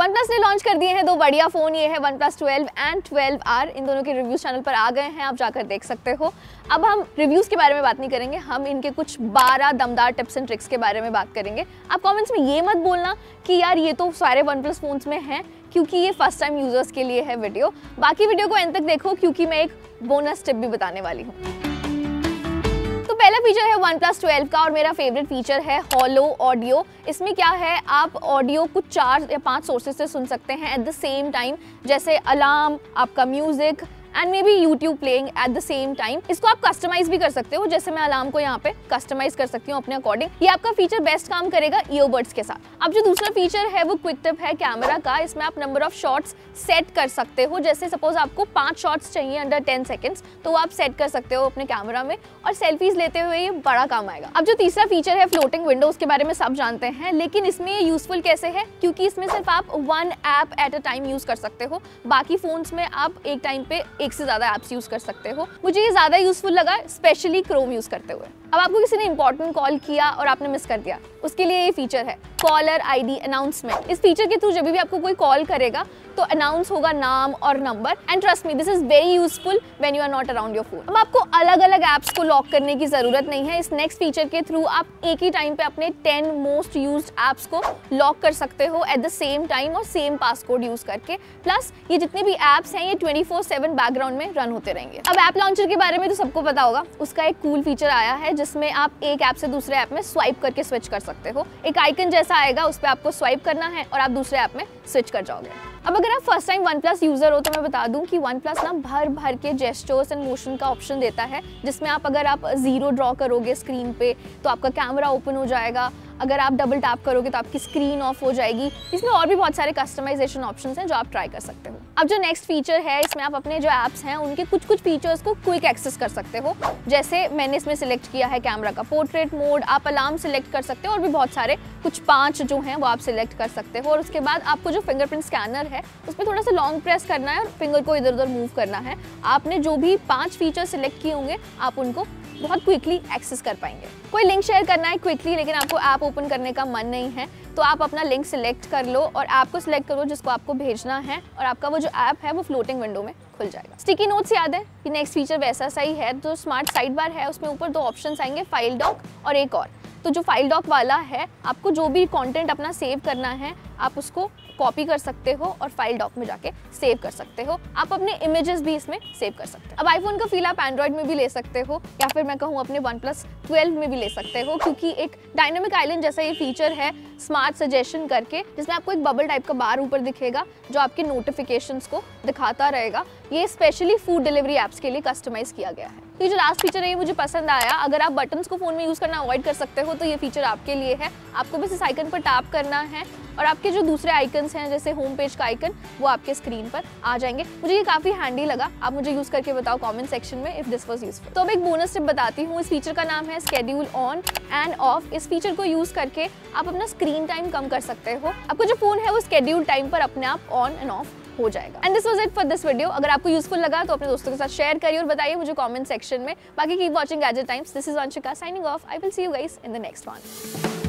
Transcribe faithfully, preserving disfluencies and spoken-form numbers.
OnePlus ने launch कर दिए हैं दो बढ़िया फ़ोन, ये है OnePlus twelve and twelve R. इन दोनों के रिव्यूज़ चैनल पर आ गए हैं, आप जाकर देख सकते हो। अब हम रिव्यूज़ के बारे में बात नहीं करेंगे, हम इनके कुछ बारह दमदार टिप्स एंड ट्रिक्स के बारे में बात करेंगे। आप कमेंट्स में ये मत बोलना कि यार ये तो सारे OnePlus फ़ोन्स में हैं, क्योंकि ये फर्स्ट टाइम यूज़र्स के लिए है वीडियो। बाकी वीडियो को एंड तक देखो, क्योंकि मैं एक बोनस टिप भी बताने वाली हूँ। तो पहला फीचर है OnePlus ट्वेल्व का और मेरा फेवरेट फीचर है हॉलो ऑडियो। इसमें क्या है, आप ऑडियो कुछ चार या पांच सोर्सेज से सुन सकते हैं एट द सेम टाइम, जैसे अलार्म, आपका music and may be YouTube playing at the same time. इसको आप कस्टमाइज भी कर सकते हो, जैसे मैं अलार्म को यहाँ पे कस्टमाइज कर सकती हूँ अपने अकॉर्डिंग। ये आपका फीचर बेस्ट काम करेगा ईयरबड्स के साथ। अब जो दूसरा फीचर है वो क्विक टिप है कैमरा का। इसमें आप नंबर ऑफ शॉट्स सेट कर सकते हो, जैसे सपोज आपको पांच शॉट्स चाहिए अंडर टेन सेकेंड्स, तो आप सेट कर सकते हो अपने कैमरा में और सेल्फीज लेते हुए ये बड़ा काम आएगा। अब जो तीसरा फीचर है फ्लोटिंग विंडो, उसके बारे में सब जानते हैं, लेकिन इसमें ये यूजफुल कैसे है, क्योंकि इसमें सिर्फ आप one app at a time use कर सकते हो। बाकी फोन्स में आप एक टाइम पे एक से ज्यादा ऐप्स कर सकते हो। मुझे ये ज्यादा यूजफुल लगा, स्पेशली क्रोम यूज करते हुए। अब आपको किसी ने इंपॉर्टेंट कॉल किया और आपने मिस कर दिया, उसके लिए ये फीचर है कॉलर आईडी अनाउंसमेंट। इस फीचर के थ्रू जब भी आपको कोई कॉल करेगा तो अनाउंस होगा नाम और number, and trust me this is very useful when you are not around your phone. अब आपको अलग अलग ऐप्स को लॉक करने की जरूरत नहीं है। इस नेक्स्ट फीचर के थ्रू आप एक ही टाइम पे अपने टेन मोस्ट यूज्ड ऐप्स को लॉक कर सकते हो एट द सेम टाइम और सेम पासकोड यूज करके। प्लस ये जितने भी ऐप्स हैं ये ट्वेंटी फोर सेवन बैकग्राउंड में रन होते रहेंगे। अब ऐप लॉन्चर के बारे में तो सबको पता होगा, उसका एक कूल फीचर आया है जिसमें आप एक ऐप से दूसरे ऐप में स्वाइप करके स्विच कर सकते हो। एक आइकन जैसा आएगा, उस पर आपको स्वाइप करना है और आप दूसरे ऐप में स्विच कर जाओगे। अब अगर आप फर्स्ट टाइम OnePlus यूजर हो तो मैं बता दूं कि OnePlus ना भर भर के जेस्चर्स एंड मोशन का ऑप्शन देता है, जिसमें आप अगर आप जीरो ड्रॉ करोगे स्क्रीन पे तो आपका कैमरा ओपन हो जाएगा, अगर आप डबल टैप करोगे तो आपकी स्क्रीन ऑफ हो जाएगी। इसमें और भी बहुत सारे कस्टमाइजेशन ऑप्शंस हैं जो आप ट्राई कर सकते हो। अब जो नेक्स्ट फीचर है, इसमें आप अपने जो ऐप्स हैं उनके कुछ कुछ फीचर्स को क्विक एक्सेस कर सकते हो, जैसे मैंने इसमें सिलेक्ट किया है कैमरा का पोर्ट्रेट मोड। आप अलार्म सिलेक्ट कर सकते हो और भी बहुत सारे कुछ पांच जो हैं वो आप सिलेक्ट कर सकते हो। और उसके बाद आपको जो फिंगरप्रिंट स्कैनर है उस पर थोड़ा सा लॉन्ग प्रेस करना है और फिंगर को इधर उधर मूव करना है। आपने जो भी पांच फीचर सिलेक्ट किए होंगे आप उनको बहुत क्विकली एक्सेस कर पाएंगे। कोई लिंक शेयर करना है क्विकली, लेकिन आपको ऐप ओपन करने का मन नहीं है, तो आप अपना लिंक सिलेक्ट कर लो और ऐप को सिलेक्ट करो जिसको आपको भेजना है, और आपका वो जो ऐप है वो फ्लोटिंग विंडो में खुल जाएगा। स्टिकी नोट्स याद है, ये नेक्स्ट फीचर वैसा सही है। जो स्मार्ट साइड बार है उसमें ऊपर दो ऑप्शंस आएंगे, फाइल डॉक और एक और। तो जो फाइल डॉक वाला है, आपको जो भी कंटेंट अपना सेव करना है आप उसको कॉपी कर सकते हो और फाइल डॉक में जाके सेव कर सकते हो। आप अपने इमेजेस भी इसमें सेव कर सकते हो। अब आईफोन का फील आप एंड्रॉइड में भी ले सकते हो, या फिर मैं कहूँ अपने OnePlus ट्वेल्व में भी ले सकते हो, क्योंकि एक डायनामिक आइलैंड जैसा ये फीचर है स्मार्ट सजेशन करके, जिसमें आपको एक बबल टाइप का बार ऊपर दिखेगा जो आपके नोटिफिकेशंस को दिखाता रहेगा। ये स्पेशली फूड डिलीवरी ऐप्स के लिए कस्टमाइज किया गया है। ये जो लास्ट फीचर है ये मुझे पसंद आया। अगर आप बटन्स को फोन में यूज करना अवॉइड कर सकते हो तो ये फीचर आपके लिए है। आपको बस इस आइकन पर टैप करना है और आपके जो दूसरे आइकन्स हैं जैसे होम पेज का आइकन वो आपके स्क्रीन पर आ जाएंगे। मुझे ये काफी हैंडी लगा, आप मुझे यूज करके बताओ कमेंट सेक्शन में इफ दिस वाज यूजफुल। तो अब एक बोनस टिप बताती हूँ। इस फीचर का नाम है शेड्यूल ऑन एंड ऑफ। इस फीचर को यूज करके आप अपना स्क्रीन टाइम कम कर सकते हो। आपका जो फोन है वो शेड्यूल टाइम पर अपने आप ऑन एंड ऑफ हो जाएगा। And this was it for this video. अगर आपको यूजफुल लगा तो अपने दोस्तों के साथ शेयर करिए और बताइए मुझे कमेंट सेक्शन में। बाकी keep watching gadget times. This is Vanshika signing off. I will see you guys in the next one.